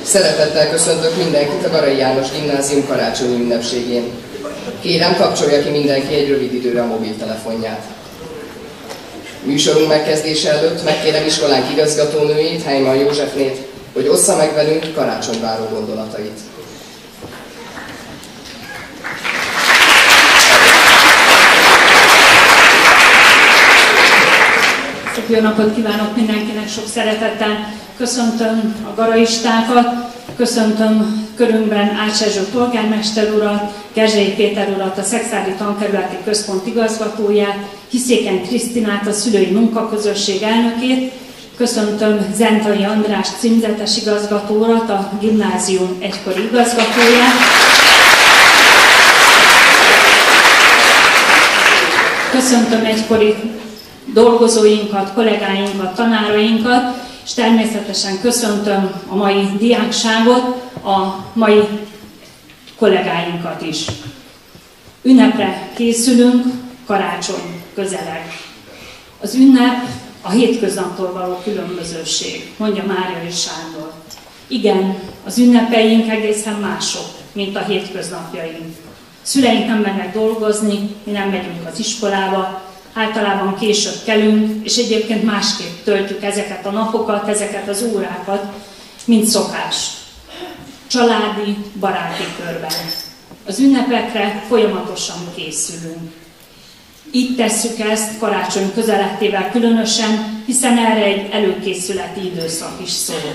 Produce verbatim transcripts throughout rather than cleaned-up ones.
Szeretettel köszöntök mindenkit a Garai János Gimnázium karácsonyi ünnepségén. Kérem, kapcsolja ki mindenki egy rövid időre a mobiltelefonját. Műsorunk megkezdése előtt megkérem iskolánk igazgatónőjét, Heimann Józsefnét, hogy ossza meg velünk karácsonyváró gondolatait. Jó napot kívánok mindenkinek, sok szeretettel köszöntöm a garaistákat, köszöntöm körünkben Ács Erzső polgármester urat, Gerzsei Péter urat, a Szexádi Tankerületi Központ igazgatóját, Hiszékeny Krisztinát, a szülői munkaközösség elnökét, köszöntöm Zentai András címzetes igazgató urat, a gimnázium egykori igazgatóját. Köszöntöm egykori dolgozóinkat, kollégáinkat, tanárainkat, és természetesen köszöntöm a mai diákságot, a mai kollégáinkat is. Ünnepre készülünk, karácsony közeleg. Az ünnep a hétköznaptól való különbözőség, mondja Mária és Sándor. Igen, az ünnepeink egészen mások, mint a hétköznapjaink. Szüleink nem mennek dolgozni, mi nem megyünk az iskolába, általában később kelünk, és egyébként másképp töltjük ezeket a napokat, ezeket az órákat, mint szokás. Családi, baráti körben. Az ünnepekre folyamatosan készülünk. Így tesszük ezt karácsony közelettével különösen, hiszen erre egy előkészületi időszak is szól.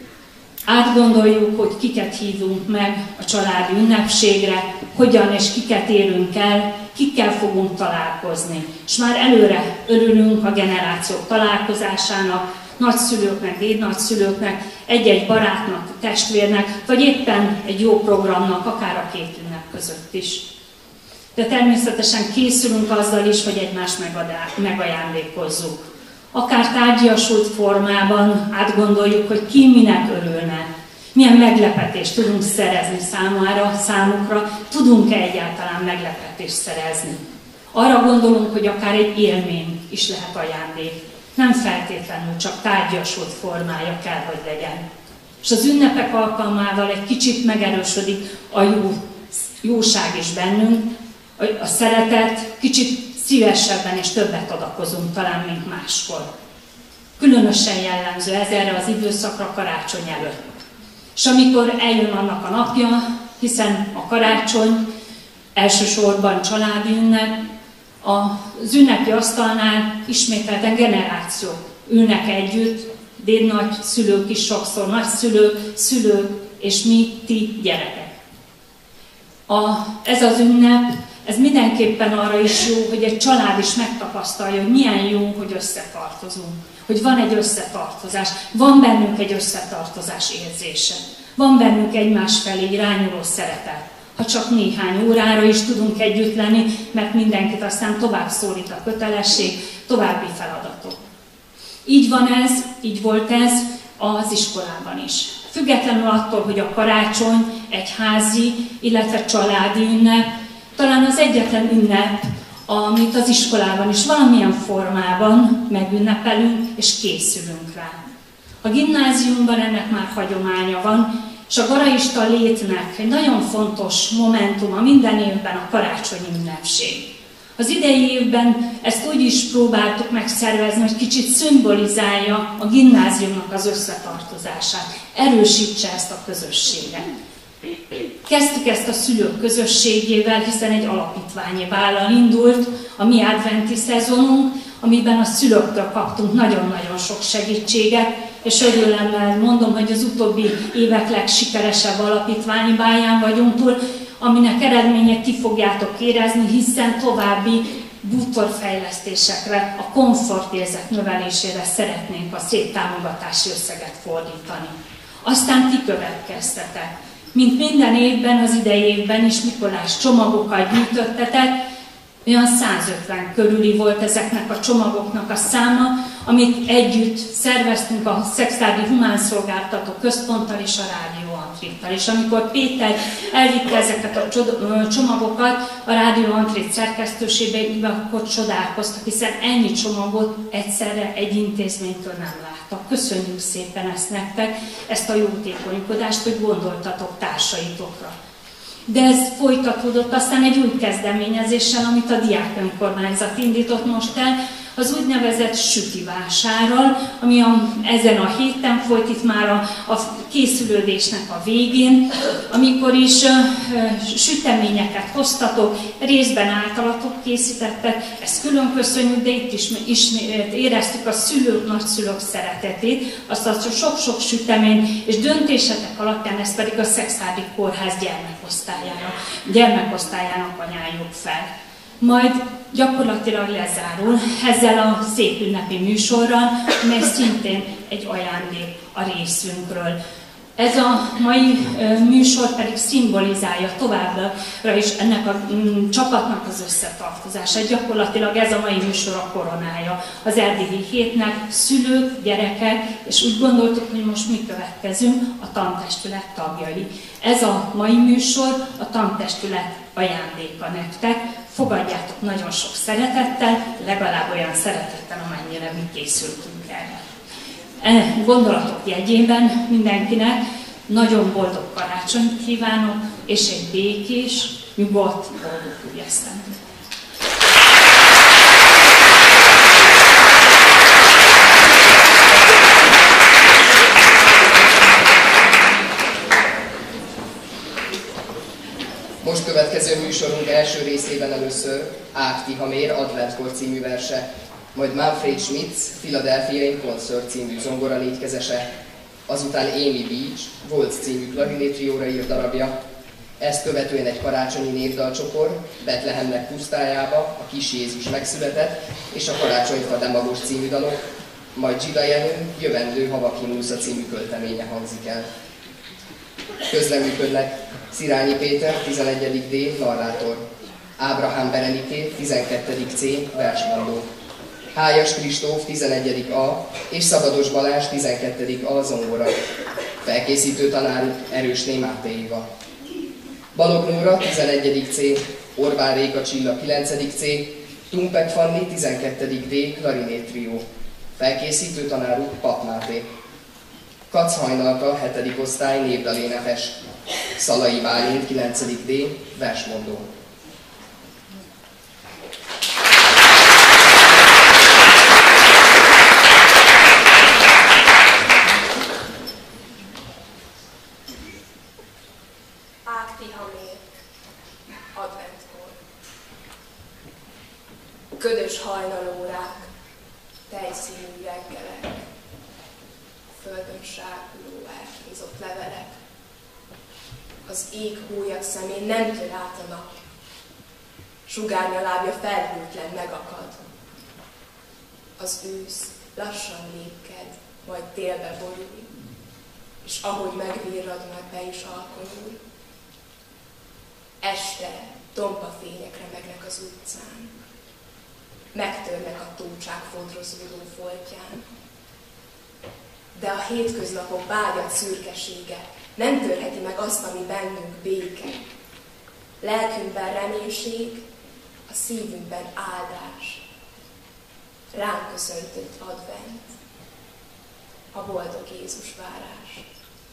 Átgondoljuk, hogy kiket hívunk meg a családi ünnepségre, hogyan és kiket érünk el, kikkel fogunk találkozni. És már előre örülünk a generációk találkozásának, nagyszülőknek, dédnagyszülőknek, egy-egy barátnak, testvérnek, vagy éppen egy jó programnak, akár a két ünnep között is. De természetesen készülünk azzal is, hogy egymást megajándékozzuk. Akár tárgyasult formában átgondoljuk, hogy ki minek örülne, milyen meglepetést tudunk szerezni számára, számukra, tudunk-e egyáltalán meglepetést szerezni. Arra gondolunk, hogy akár egy élmény is lehet ajándék, nem feltétlenül csak tárgyasult formája kell, hogy legyen. És az ünnepek alkalmával egy kicsit megerősödik a jó, jóság is bennünk, a szeretet, kicsit szívesebben és többet adakozunk talán, mint máskor. Különösen jellemző ez erre az időszakra karácsony előtt. És amikor eljön annak a napja, hiszen a karácsony elsősorban családi ünnep, az ünnepi asztalnál ismételten generációk ülnek együtt, dédnagy szülők is sokszor, nagyszülők, szülők, és mi, ti gyerekek. A, ez az ünnep, ez mindenképpen arra is jó, hogy egy család is megtapasztalja, hogy milyen jó, hogy összetartozunk, hogy van egy összetartozás, van bennünk egy összetartozás érzése, van bennünk egymás felé irányuló szeretet. Ha csak néhány órára is tudunk együtt lenni, mert mindenkit aztán tovább szólít a kötelesség, további feladatok. Így van ez, így volt ez az iskolában is. Függetlenül attól, hogy a karácsony egy házi, illetve családi ünnep, talán az egyetlen ünnep, amit az iskolában is valamilyen formában megünnepelünk és készülünk rá. A gimnáziumban ennek már hagyománya van, és a garaista létnek egy nagyon fontos momentuma minden évben a karácsonyi ünnepség. Az idei évben ezt úgy is próbáltuk megszervezni, hogy kicsit szimbolizálja a gimnáziumnak az összetartozását, erősítse ezt a közösséget. Kezdtük ezt a szülők közösségével, hiszen egy alapítványi vállal indult a mi adventi szezonunk, amiben a szülőktől kaptunk nagyon-nagyon sok segítséget, és örülemmel mondom, hogy az utóbbi évek legsikeresebb alapítványi báján vagyunk túl, aminek eredményét ki fogjátok érezni, hiszen további bútorfejlesztésekre, a komfortérzet növelésére szeretnénk a szép támogatási összeget fordítani. Aztán ti következtetek. Mint minden évben, az idei évben is Mikolás csomagokat gyűjtöttetek, olyan százötven körüli volt ezeknek a csomagoknak a száma, amit együtt szerveztünk a Szexádi Humánszolgáltató Központtal és a Rádió Antrittal. És amikor Péter elvitte ezeket a csomagokat a Rádió Antrit szerkesztőségbe, akkor csodálkoztak, hiszen ennyi csomagot egyszerre egy intézménytől nem lát. jártak. Köszönjük szépen ezt nektek, ezt a jótékonykodást, hogy gondoltatok társaitokra. De ez folytatódott aztán egy új kezdeményezéssel, amit a diák önkormányzat indított most el, az úgynevezett süti vásárral, ami a, ezen a héten folyt, itt már a, a készülődésnek a végén, amikor is uh, süteményeket hoztatok, részben általatok készítettek, ezt külön köszönjük, de itt is ismét éreztük a szülők, nagyszülők szeretetét, azt a sok-sok sütemény, és döntésetek alapján ezt pedig a Szekszárdi Kórház gyermekosztályának, gyermekosztályának ajánljuk fel. Majd gyakorlatilag lezárul ezzel a szép ünnepi műsorral, mely szintén egy ajándék a részünkről. Ez a mai műsor pedig szimbolizálja továbbra is ennek a mm, csapatnak az összetartozását. Gyakorlatilag ez a mai műsor a koronája az erdélyi hétnek, szülők, gyerekek, és úgy gondoltuk, hogy most mi következünk, a tantestület tagjai. Ez a mai műsor a tantestület ajándéka nektek. Fogadjátok nagyon sok szeretettel, legalább olyan szeretettel, amennyire mi készültünk erre. E gondolatok jegyében mindenkinek nagyon boldog karácsonyt kívánok, és egy békés, nyugodt, boldog új esztendőt. Most következő műsorunk első részében először Ág Tihamér Adventkor című verse, majd Manfred Schmitz Philadelphia in Concert című zongora négykezese, azután Amy Beach Waltz című klarinétrióra írt darabja, ezt követően egy karácsonyi népdalcsopor, Betlehemnek pusztájába, a kis Jézus megszületett, és a Karácsonyfa Demagos című dalok, majd Zsida Jenő Jövendő havak himnusza című költeménye hangzik el. Közleműködnek Szirányi Péter, tizenegyedik D, narrátor, Ábrahám Bereniké, tizenkettedik C, versmondó, Hájas Kristóf, tizenegyedik A, és Szabados Balázs, tizenkettedik A, zongora, felkészítő tanáruk Erősné Máté Éva. Balogh Nóra, tizenegyedik C, Orbán Réka Csilla, kilencedik C, Tumpek Fanni, tizenkettedik D, klarinétrió, felkészítő tanáruk Pap Máté. Kac Hajnalka, hetedik osztály, népdalénekes, Szalai Bálint, kilencedik D, versmondó. Ág Tihamér, adventkor. Ködös hajnalórák, tejszínű reggelek, földön sárguló elhízott levelek. Az ég hólyak szemén nem tör át a nap, sugárnya lábja felhőtlen megakad. Az ősz lassan lépked, majd télbe borul, és ahogy megvirrad, majd be is alkonyul. Este tompa fények remegnek az utcán, megtörnek a tócsák fodrozódó foltján. De a hétköznapok bágyat szürkesége nem törheti meg azt, ami bennünk béke. Lelkünkben reménység, a szívünkben áldás. Ránk köszöntött advent, a boldog Jézus várás.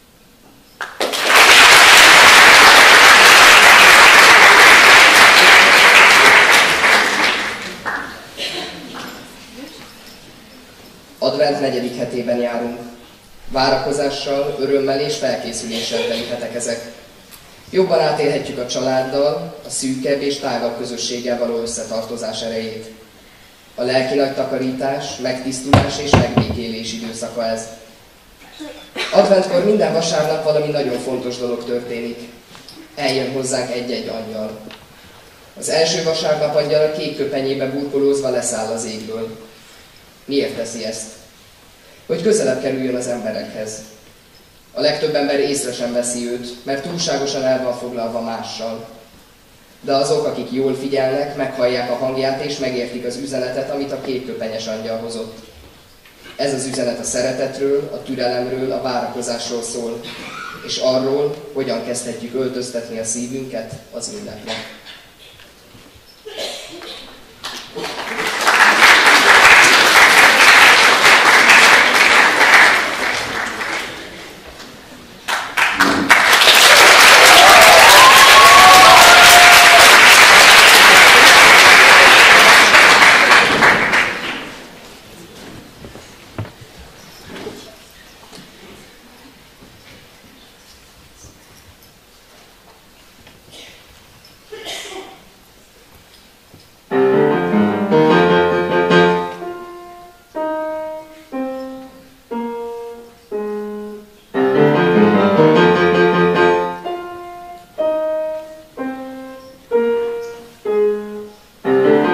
Advent negyedik hetében járunk. Várakozással, örömmel és felkészüléssel teli hetek ezek. Jobban átélhetjük a családdal, a szűkebb és tágabb közösséggel való összetartozás erejét. A lelki nagy takarítás, megtisztulás és megbékélés időszaka ez. Adventkor minden vasárnap valami nagyon fontos dolog történik. Eljön hozzánk egy-egy angyal. Az első vasárnap angyal a kék köpenyébe burkolózva leszáll az égből. Miért teszi ezt? Hogy közelebb kerüljön az emberekhez. A legtöbb ember észre sem veszi őt, mert túlságosan el van foglalva mással. De azok, akik jól figyelnek, meghallják a hangját és megértik az üzenetet, amit a kékköpenyes angyal hozott. Ez az üzenet a szeretetről, a türelemről, a várakozásról szól, és arról, hogyan kezdhetjük öltöztetni a szívünket az ünnepre.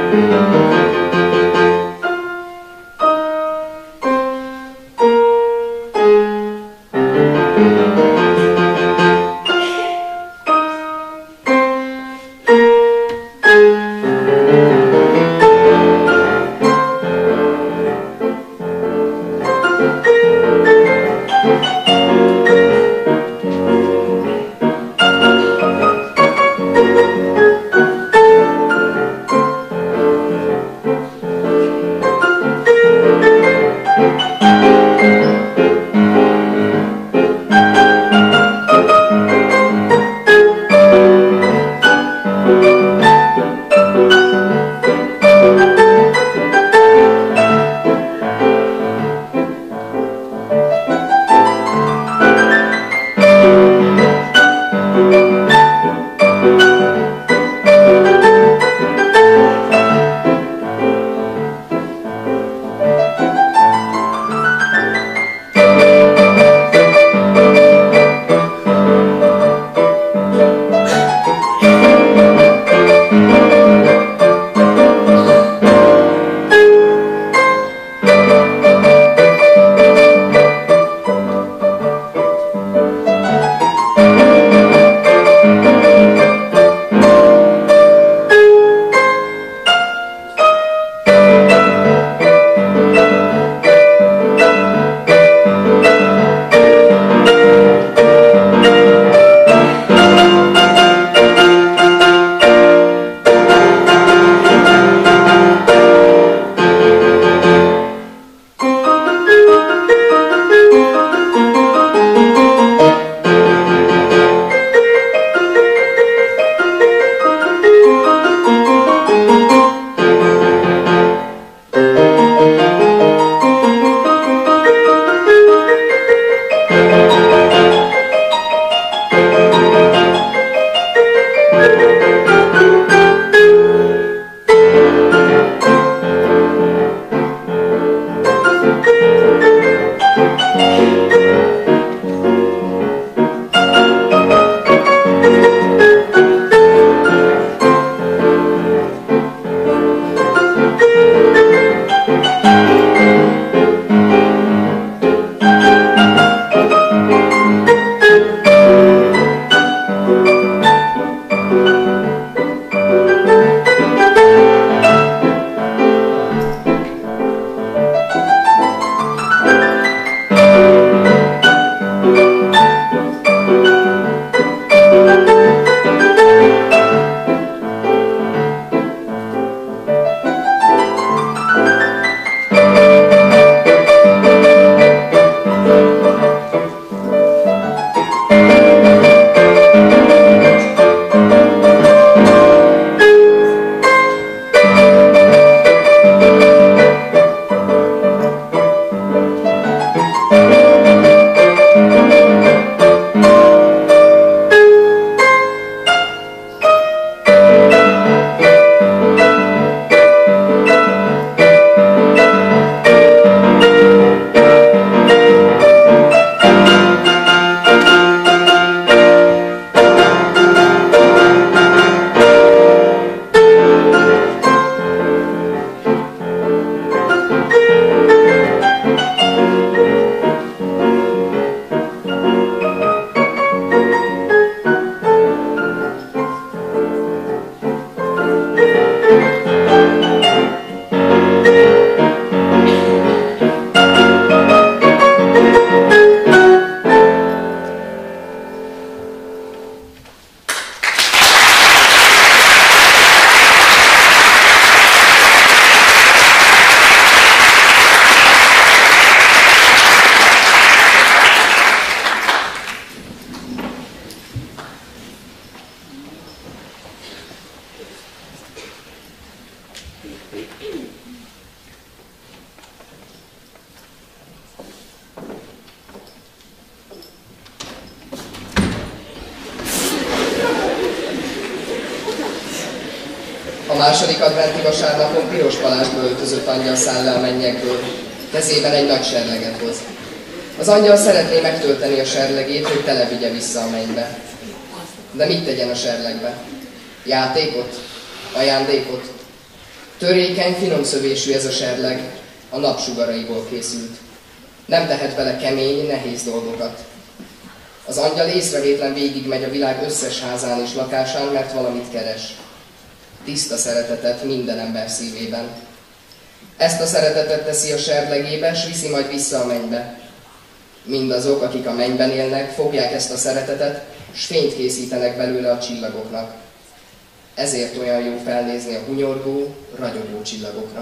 A második adventi vasárnapon piros palásba öltözött angyal száll le a mennyekből, kezében egy nagy serleget hoz. Az angyal szeretné megtölteni a serlegét, hogy tele vigye vissza a mennybe. De mit tegyen a serlegbe? Játékot? Ajándékot? Törékeny, finom szövésű ez a serleg, a napsugaraiból készült. Nem tehet bele kemény, nehéz dolgokat. Az angyal észrevétlen végigmegy a világ összes házán és lakásán, mert valamit keres. Tiszta szeretetet minden ember szívében. Ezt a szeretetet teszi a serlegébe, s viszi majd vissza a mennybe. Mindazok, akik a mennyben élnek, fogják ezt a szeretetet, s fényt készítenek belőle a csillagoknak. Ezért olyan jó felnézni a hunyorgó, ragyogó csillagokra.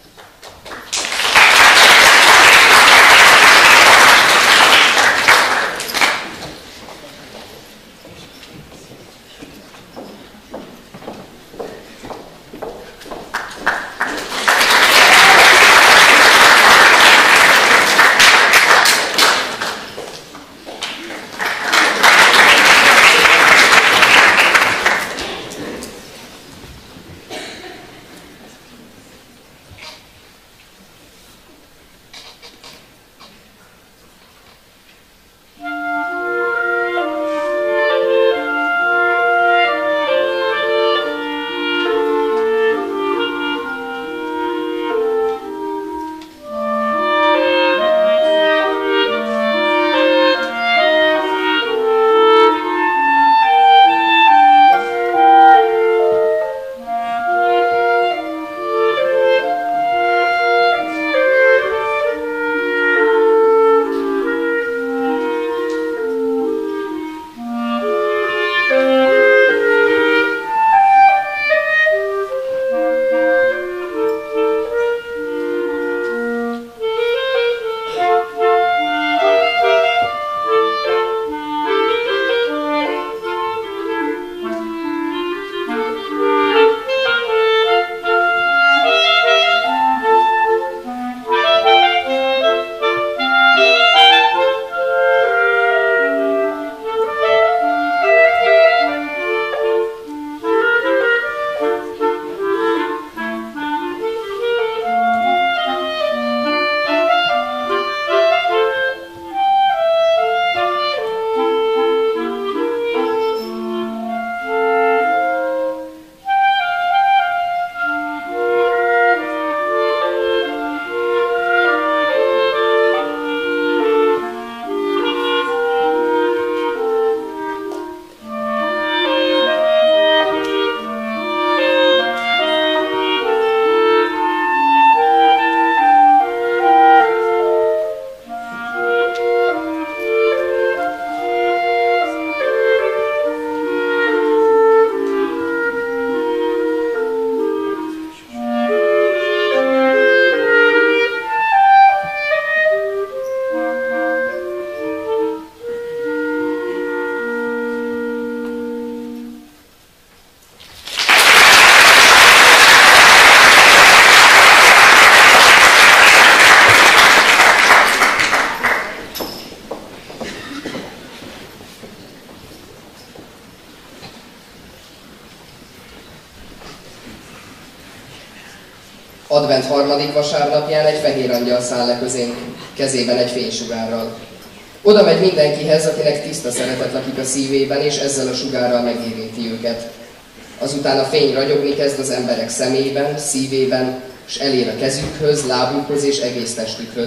Advent harmadik vasárnapján egy fehér angyal száll le közénk, kezében egy fénysugárral. Oda megy mindenkihez, akinek tiszta szeretet lakik a szívében, és ezzel a sugárral megérinti őket. Azután a fény ragyogni kezd az emberek szemében, szívében, és elér a kezükhöz, lábukhoz és egész testükhöz.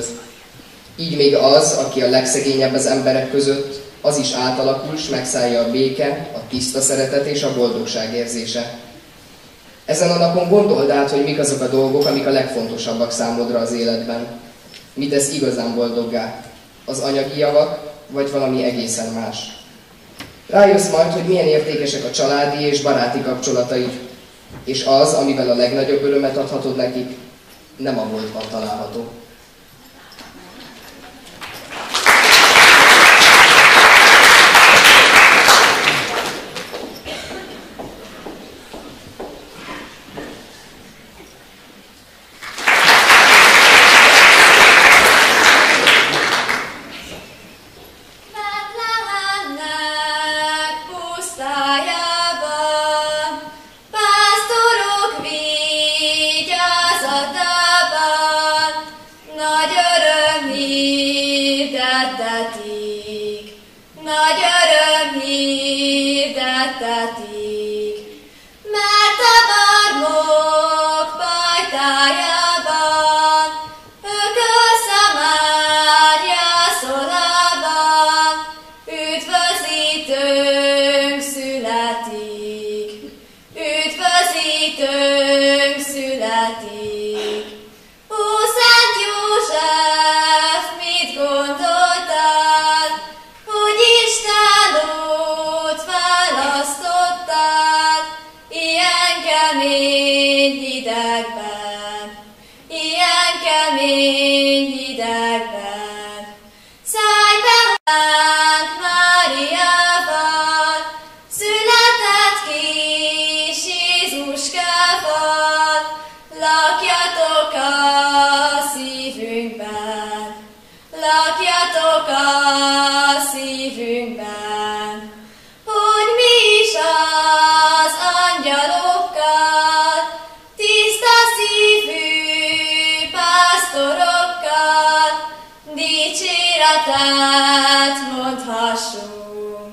Így még az, aki a legszegényebb az emberek között, az is átalakul, s megszállja a béke, a tiszta szeretet és a boldogság érzése. Ezen a napon gondold át, hogy mik azok a dolgok, amik a legfontosabbak számodra az életben. Mi tesz igazán boldoggá? Az anyagi javak, vagy valami egészen más? Rájössz majd, hogy milyen értékesek a családi és baráti kapcsolataid, és az, amivel a legnagyobb örömet adhatod nekik, nem a boltban található. Pásztorok vigyázatában segítőnk születik. Ó, Szent József, mit gondoltál, hogy Isten út választottál, ilyen kemény hidegben, ilyen kemény hidegben. Szállj be hozzánk Máriával, született kis Jézuskával, lakjatok a szívünkben, lakjatok a szívünkben, hogy mi is az angyalokkal, tiszta szívű pásztorokkal dicséretet mondhassunk,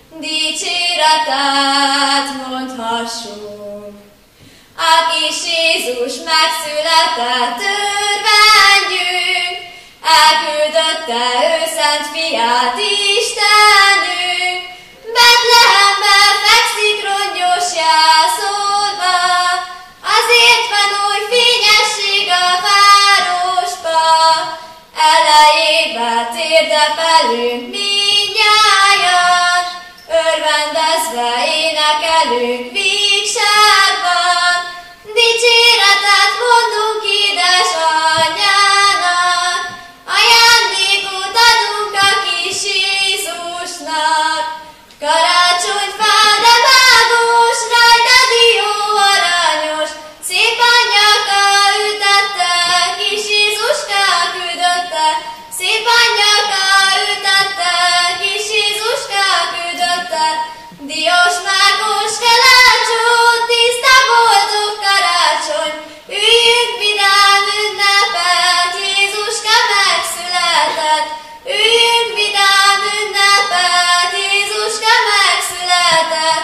dicséretet mondhassunk. A kis Jézus megszületett, örvendjünk, elküldötte ő szent fiát Istenünk. Betlehembe fekszik rongyos jelszóba, azért van új fényesség a városba. Elejébe térdepelünk mindnyájan, örvendezve énekelünk vígságban. Dicséretet mondunk édesanyjának, ajándékot adunk a kis Jézusnak. Karácsonyfa, de mágos, rajta dió aranyos, szép anyaka ütette, kis Jézuska küldötte, szép anyaka ütette, kis Jézuska küldötte. Diós, mágos kalácsony, tiszta boldog karácsony, üljünk vidám ünnepet, Jézuska megszületett. Üljünk vidám ünnepet, Jézuska megszületett.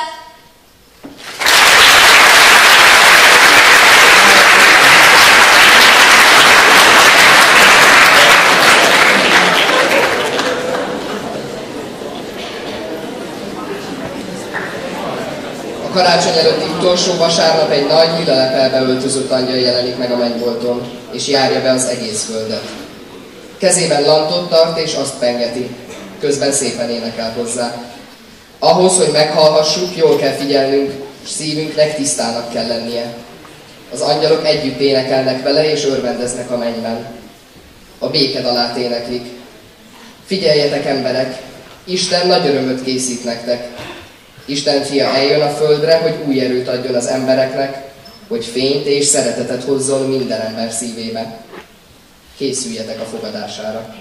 A karácsony előtti utolsó vasárnap egy nagy lilalepelbe öltözött angyal jelenik meg a mennybolton, és járja be az egész földet. Kezében lantot tart, és azt pengeti. Közben szépen énekel hozzá. Ahhoz, hogy meghallhassuk, jól kell figyelnünk, és szívünknek tisztának kell lennie. Az angyalok együtt énekelnek vele, és örvendeznek a mennyben. A békedalát éneklik. Figyeljetek, emberek! Isten nagy örömöt készít nektek. Isten fia eljön a földre, hogy új erőt adjon az embereknek, hogy fényt és szeretetet hozzon minden ember szívébe. Készüljetek a fogadására.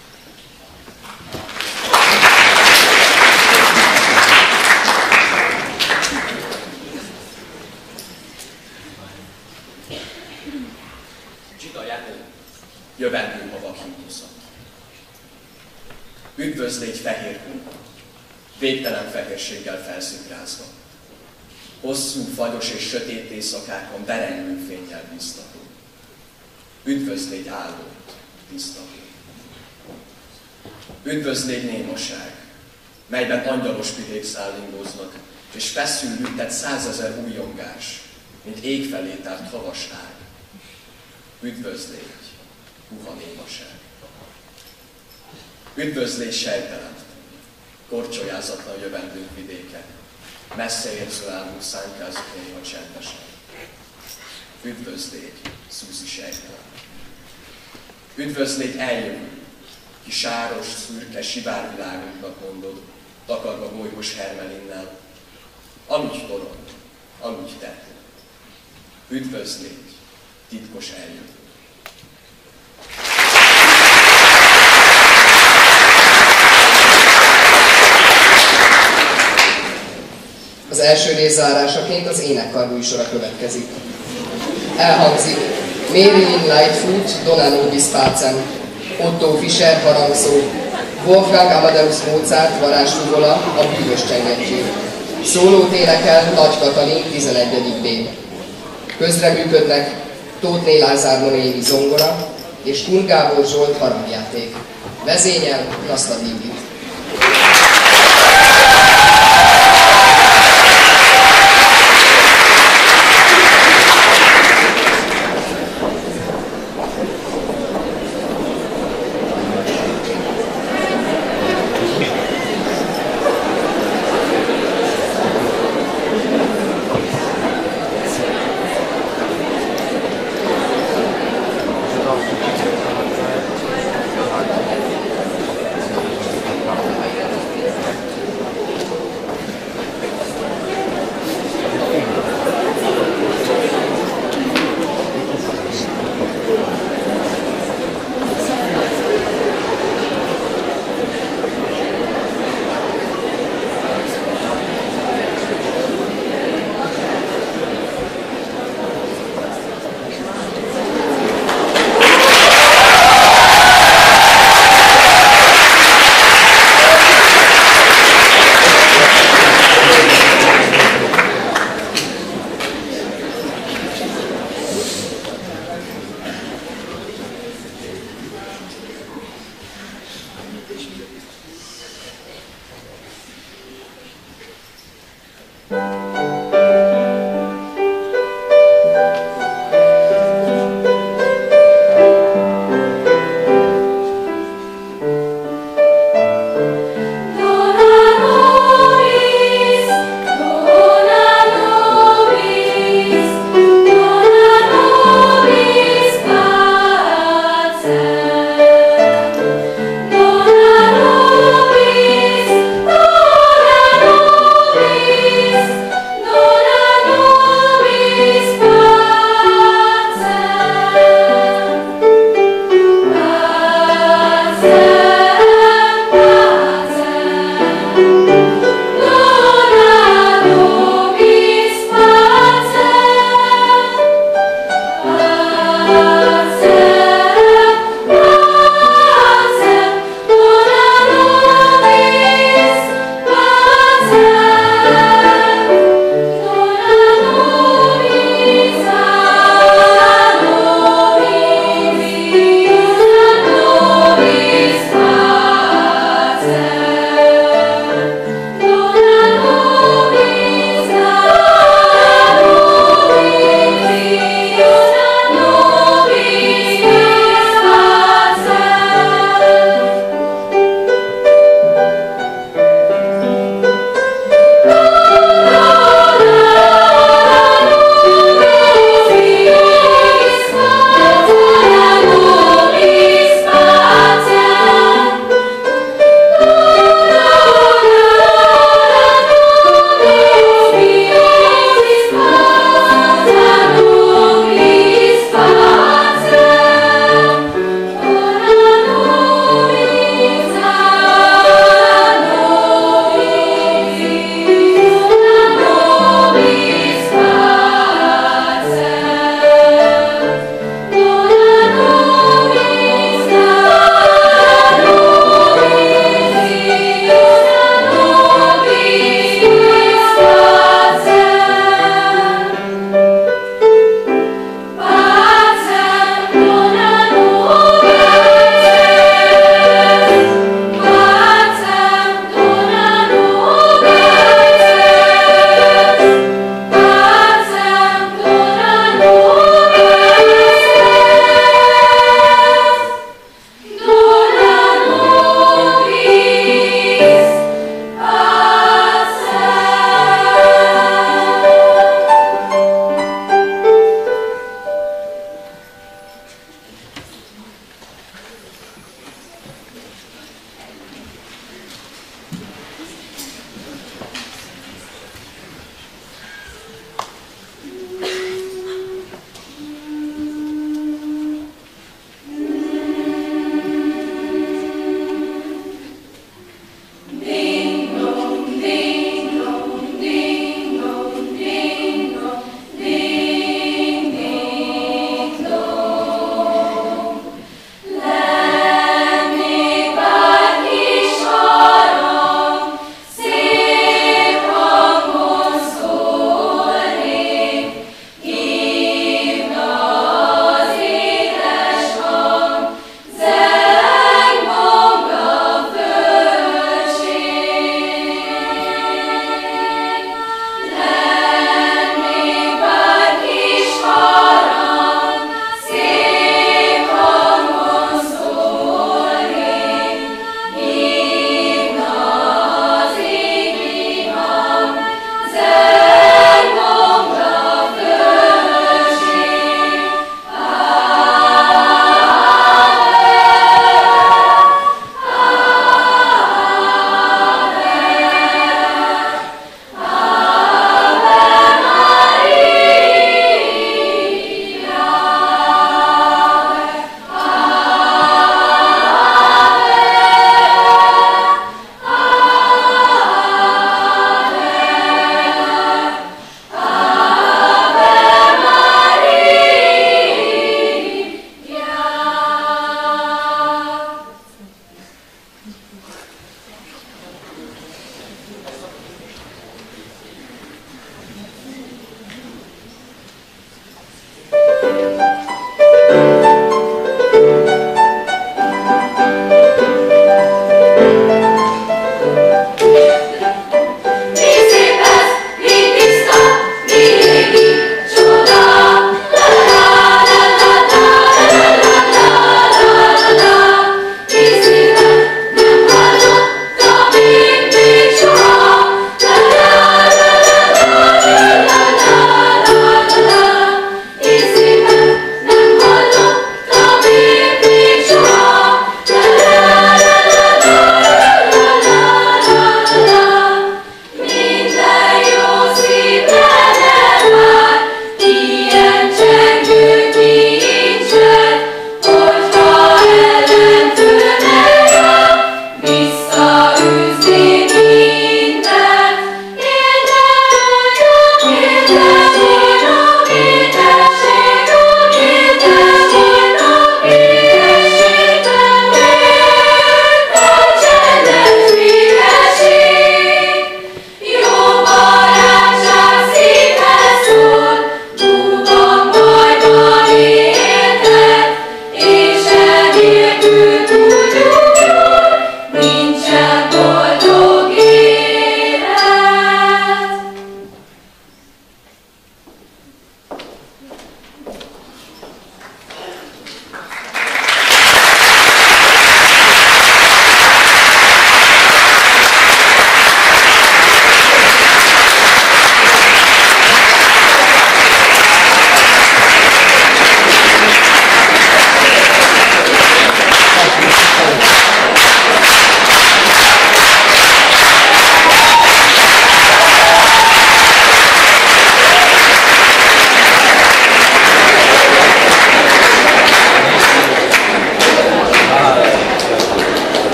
Jövendő havak himnusza. Üdvözlégy fehér hó, végtelen fehérséggel felszikrázva. Hosszú, fagyos és sötét éjszakákon berengő fénnyel biztató. Üdvözlégy áldott, tiszta hó. Üdvözlégy némaság, melyben angyalos pihék szállingoznak, és feszül lüktet százezer újongás, mint ég felé tárt havas ág. Üdvözlégy, puha némaság. Üdvözlégy sejtelen, korcsolyázatlan jövendők vidéke, messze érző álmunk szánkázik néha csendesen. Üdvözlégy, szúzi sejtelen. Üdvözlégy eljövő, ki sáros, szürke, sivárvilágunknak mondod, takarva bolygós hermelinnel. Aludj torony, aludj te. Üdvözlégy, titkos eljövő. Az első rész zárásaként az énekkar műsora következik. Elhangzik Marilyn Lightfoot, Dona Nobis Pacem, Otto Fischer harangszó, Wolfgang Amadeus Mozart varázsúvola, a bűvös csengettyű. Szólót énekel Nagy Katalin, tizenegyedik B. Közreműködnek Tóthné Lázár Noémi zongora és Kun Gábor Zsolt harangjáték. Vezényel Naszla Dígit.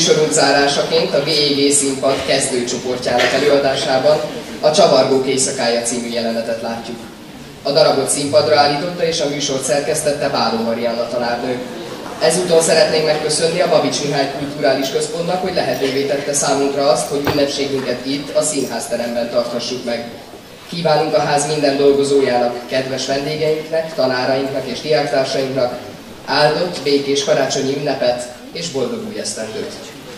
Műsorunk zárásaként a vé é gé színpad kezdőcsoportjának előadásában a Csavargók éjszakája című jelenetet látjuk. A darabot színpadra állította és a műsort szerkesztette Báló Marianna tanárnő. Ezúton szeretnénk megköszönni a Babics Mihály Kulturális Központnak, hogy lehetővé tette számunkra azt, hogy ünnepségünket itt, a színházteremben tarthassuk meg. Kívánunk a ház minden dolgozójának, kedves vendégeinknek, tanárainknak és diáktársainknak áldott, békés karácsonyi ünnepet és boldog új esztendőt!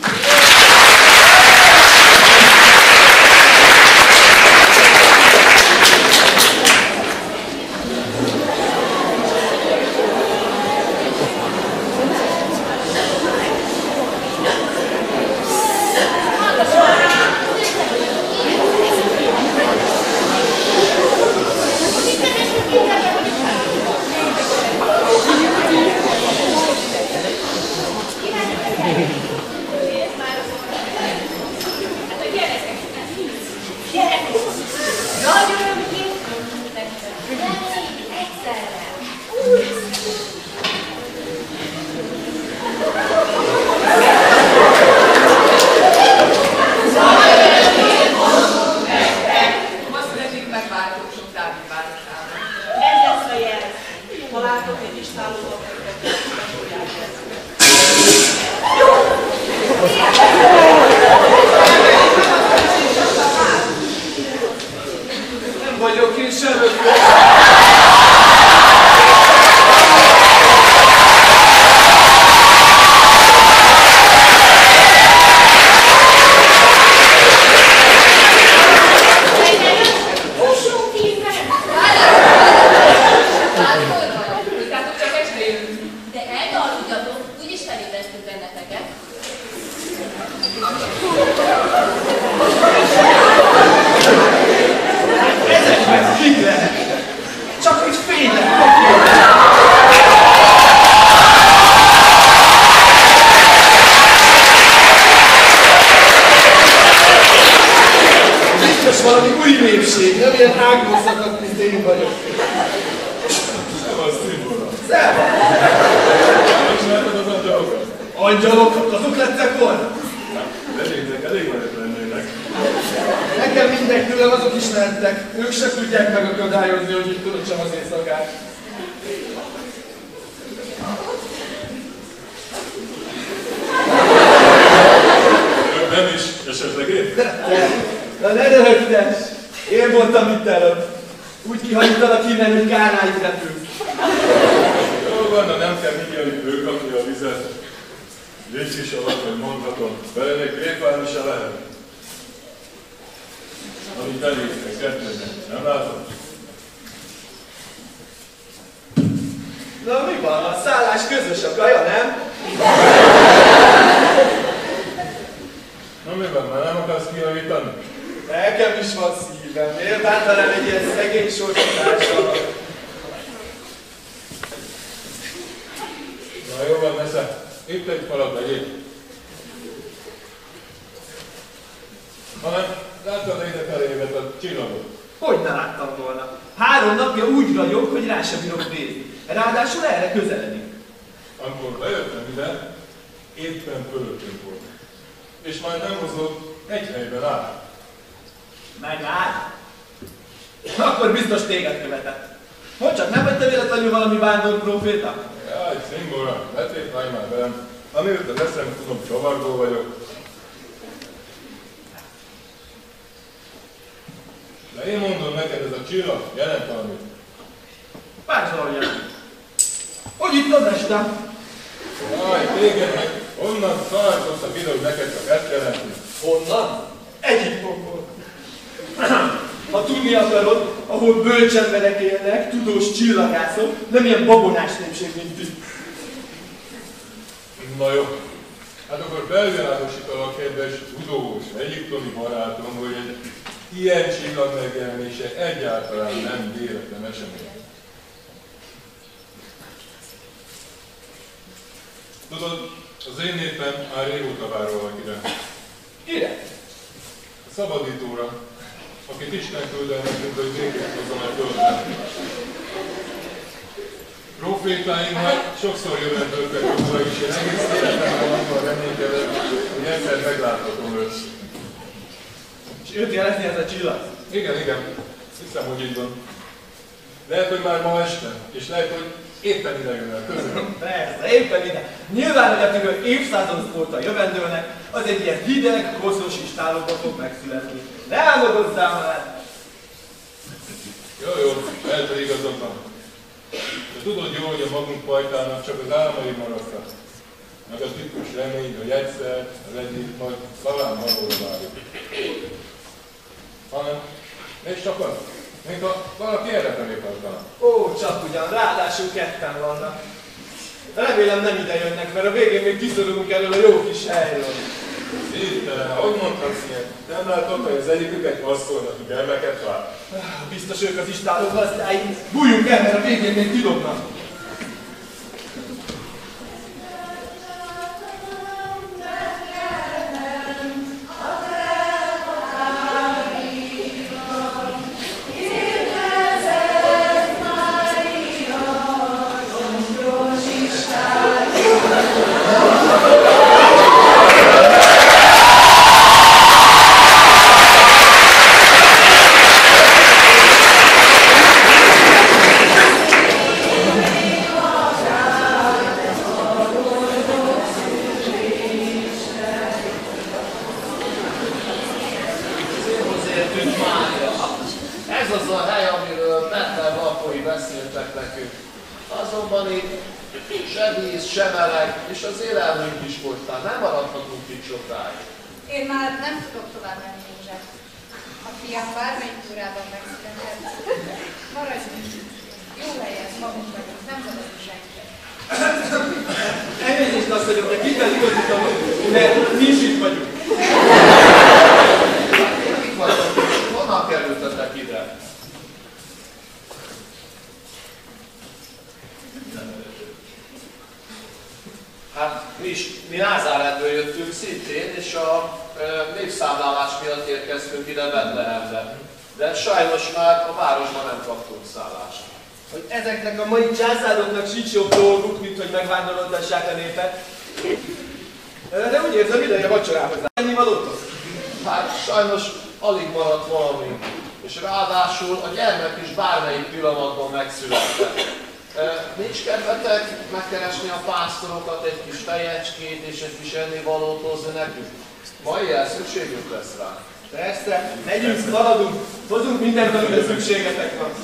Nem ilyen babonás népség, mint ti. Na jó. Hát akkor felvilágosítalak, kedves tudós egyiptomi barátom, hogy egy ilyen csillag megjelenése egyáltalán nem véletlen esemény. Tudod, az én népem már régóta vár valakire. Kire? A szabadítóra, akit Isten küld el nekünk, hogy békét hozzon a földre. Profétáink már sokszor jövetöltek róla is, én egész életemben annyival reménykedett, hogy hogy egyszer megláthatom őt. És őt jelezni ez a csillag? Igen, igen. Hiszem, hogy így van. Lehet, hogy már ma este, és lehet, hogy éppen ide jön el közül. Persze, éppen ide. Nyilván, hogy akikről évszázadok óta jövendőlnek, az egy ilyen hideg, koszos istálóba fog megszületni. Ne álmodozzál már! Jó, jó, lehet, hogy igazad van. De tudod jól, hogy a magunk pajtának csak az álmai maradtak. Meg a tipikus remény, hogy egyszer az egyik majd talán valóra válik. Hanem, és csak az, mint ha valaki erre felé tartana. Ó, csak ugyan, ráadásul ketten vannak. Remélem nem ide jönnek, mert a végén még kiszorulunk erről a jó kis helyről. Hirtelen, ahogy mondhatsz ilyet, nem látod, hogy az egyiküket vasszolnak, hogy gyermeket vár? Biztos ők az istálók gazdái. Bújjunk el, mert a végén még kidobnak. Én már nem tudok tovább menni, József. A fiam bármelyik túrában megszületett. Maradjunk. Jó helyen, magunk vagyunk, nem zavarunk senkit. Elnézést azt vagyok, de ki kell igazítanom, mert mi is itt vagyunk. Itt vagyok, honnan kerültetek ide? Hát mi is, mi Názáretből jöttünk szintén, és a e, népszámlálás miatt érkeztünk ide Betlehembe. De sajnos már a városban nem kaptunk szállást. Hogy ezeknek a mai császároknak sincs jobb dolguk, mint hogy megvándoroltassák a népet. De úgy érzem, ideje vacsorához. Enni valótok? Hát sajnos alig maradt valami. És ráadásul a gyermek is bármelyik pillanatban megszületett. Nincs kedvetek megkeresni a pásztorokat, egy kis fejecskét és egy kis ennivalót hozni nekünk? Ma ilyen szükségünk lesz rá. Persze, megyünk, szaladunk, hozunk mindent, amire szükségetek van.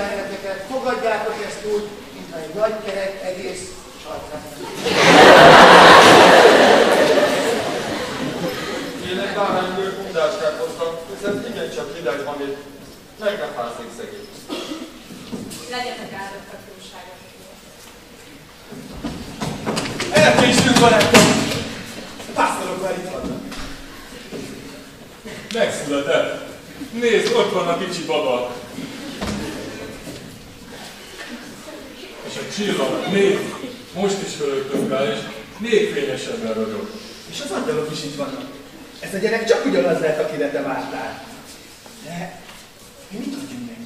benneteket, fogadjátok ezt úgy, mint egy nagy kerek egész sajtát. Én egy bárányből kundáskát hoztam, hiszen igencsak hideg van itt. Meg nem fázik szegény. Legyetek áldott a jóságot. Elkészült, barátom! A pásztorok már itt vannak. Megszületett. Nézd, ott van a kicsi baba. És a csillag, nézd, most is fölöttünk rá, és még fényesebben ragyog. És az angyalok is itt vannak. Ez a gyerek csak ugyanaz lehet, akire te vártál. De mi mit adjunk neki?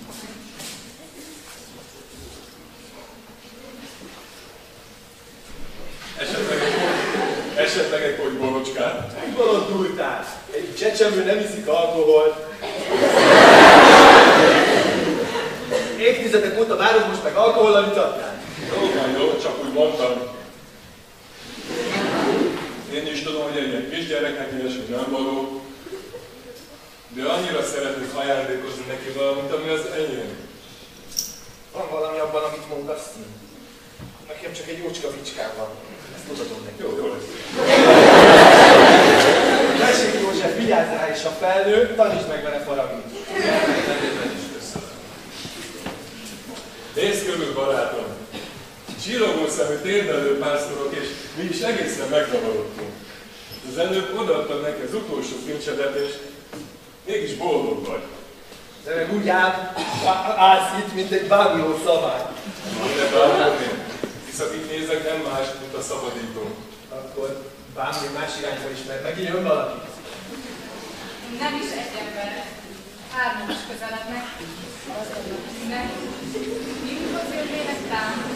Esetleg egy, esetleg egy kogybolocskát. Megbolondultál. Egy csecsemő nem iszik alkoholt. Évtizedek óta várok, most meg alkohollal itatnál. Jó, jó, csak úgy mondtam. Én is tudom, hogy egy kisgyereknek ilyesmi nem való, de annyira szeretnék ajándékozni neki valamit, ami az enyém. Van valami abban, amit mondasz? Nekem csak egy jócska vicskám van. Ezt mutatom neki. Jó, jó lesz. Tessék József, vigyázz rá is, a felnő, tanítsd meg vele faragni. Nézd körül, barátom! Csillogó szemű térdelő pásztorok, és mi is egészen megzavarodtunk. Az előbb odaadtad neki az utolsó kincsedet, és mégis boldog vagy. De meg úgy áll, állsz itt, mint egy bámuló szabály. De bámulni, hisz akit nézek, nem más, mint a szabadító. Akkor bámulni más irányba is, mert megint jön valaki. Nem is egy ember. Hárman is közelednek. Az önnek. Mindhoz jönnének tám.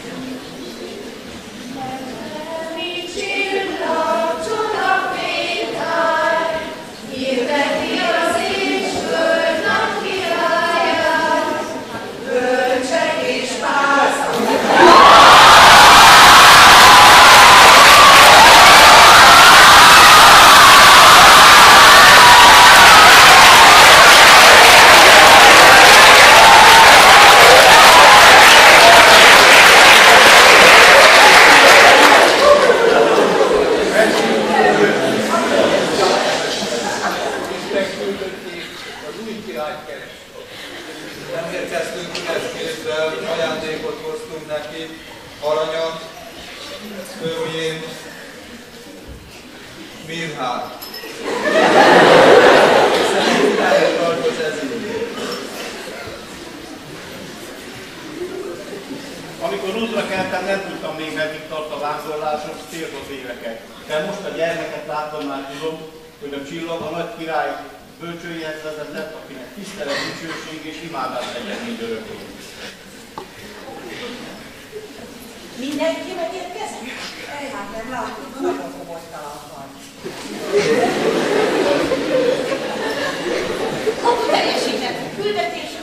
Mi csillag, csodafénytáj, hirdeti az és föld nap királyát, bölcsek és pásztorok. Aranyat, főjén, mirhát. Szerintem tartoz ez így. Amikor útra keltem, nem tudtam még meddig tart a vándorlásom, célzott éveket. De most a gyermeket látva már tudom, hogy a csillag a nagy király bölcsőjéhez vezetett, akinek tisztelet, dicsőség és imádás legyen mindörökké. Mindenki megérkezik? Hát nem látom, nagyon komolytalan van. Kapu teljesített küldetésünk